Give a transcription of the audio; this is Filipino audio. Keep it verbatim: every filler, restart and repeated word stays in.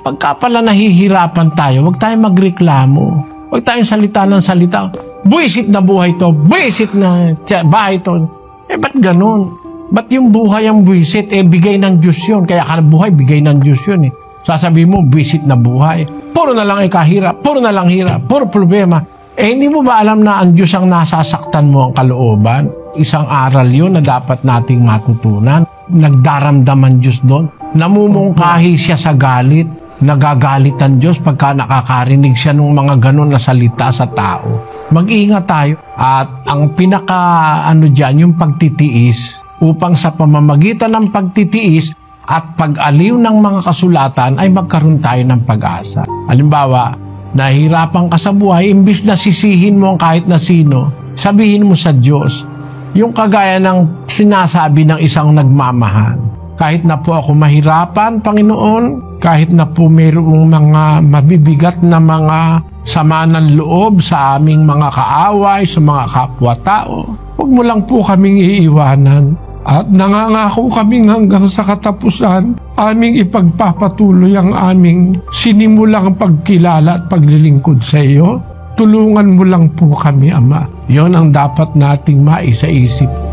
Pagka pala nahihirapan tayo, huwag tayong magreklamo. Huwag tayong salita ng salita. Buwisit na buhay to, buwisit na bahay to. Eh, ba't ganun? Ba't yung buhay ang buwisit? Eh, bigay ng Diyos yun. Kaya ka buhay, bigay ng Diyos yun eh. Sasabihin mo, buwisit na buhay. Puro na lang ikahirap, puro na lang hirap, puro problema. Eh, hindi mo ba alam na ang Diyos ang nasasaktan mo ang kalooban? Isang aral yun na dapat nating matutunan. Nagdaramdaman Diyos doon. Namumungkahi siya sa galit. Nagagalit ang Diyos pagka nakakarinig siya ng mga ganun na salita sa tao. Mag-ingat tayo. At ang pinaka ano dyan, yung pagtitiis, upang sa pamamagitan ng pagtitiis at pag-aliw ng mga kasulatan ay magkaroon tayo ng pag-asa. Halimbawa, nahihirapan ka sa buhay, imbis na sisihin mo ang kahit na sino, sabihin mo sa Diyos. Yung kagaya ng sinasabi ng isang nagmamahal. Kahit na po ako mahirapan, Panginoon, kahit na po mayroong mga mabibigat na mga sama ng loob sa aming mga kaaway, sa mga kapwa-tao, huwag mo lang po kaming iiwanan. At nangangako kaming hanggang sa katapusan, aming ipagpapatuloy ang aming sinimulang pagkilala at paglilingkod sa iyo. Tulungan mo lang po kami, Ama. Yon ang dapat nating maisaisip.